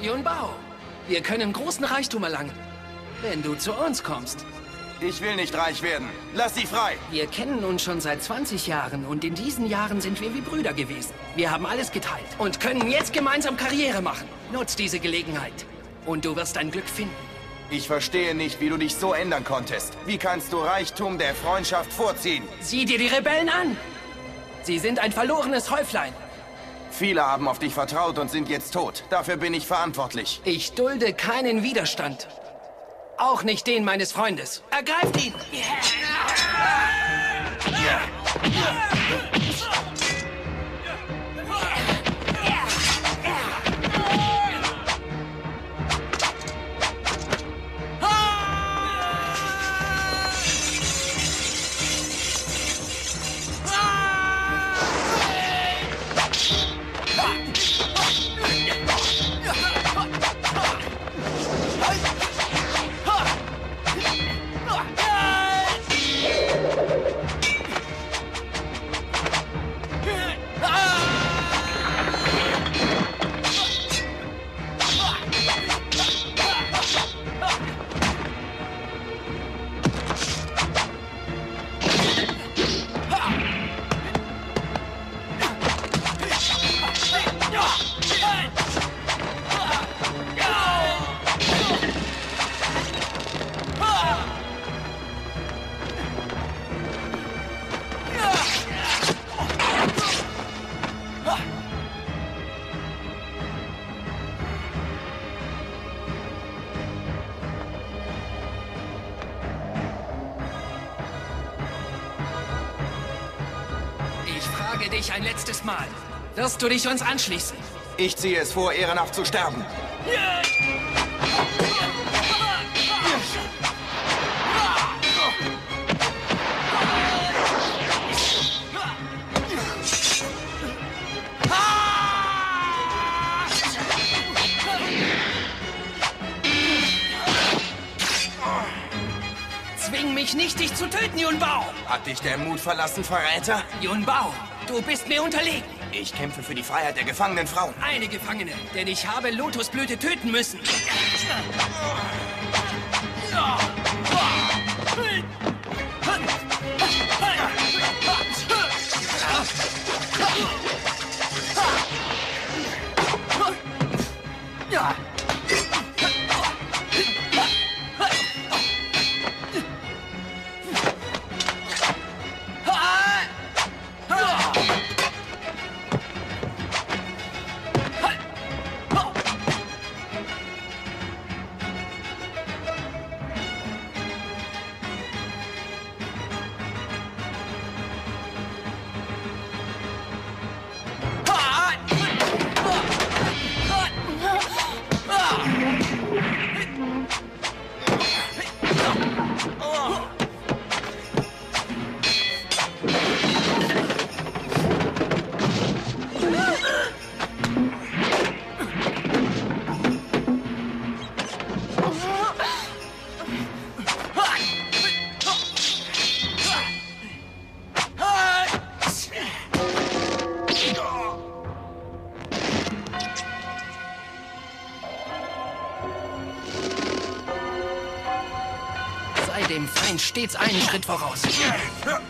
Yun Bao, wir können großen Reichtum erlangen, wenn du zu uns kommst. Ich will nicht reich werden. Lass sie frei. Wir kennen uns schon seit 20 Jahren und in diesen Jahren sind wir wie Brüder gewesen. Wir haben alles geteilt und können jetzt gemeinsam Karriere machen. Nutz diese Gelegenheit und du wirst dein Glück finden. Ich verstehe nicht, wie du dich so ändern konntest. Wie kannst du Reichtum der Freundschaft vorziehen? Sieh dir die Rebellen an! Sie sind ein verlorenes Häuflein. Viele haben auf dich vertraut und sind jetzt tot. Dafür bin ich verantwortlich. Ich dulde keinen Widerstand. Auch nicht den meines Freundes. Ergreift ihn! Ich frage dich ein letztes Mal. Wirst du dich uns anschließen? Ich ziehe es vor, ehrenhaft zu sterben. Zwing mich nicht, dich zu töten, Yun Bao! Hat dich der Mut verlassen, Verräter? Yun Bao, du bist mir unterlegen. Ich kämpfe für die Freiheit der gefangenen Frauen. Eine Gefangene, denn ich habe Lotusblüte töten müssen. Sei dem Feind stets einen Schritt voraus.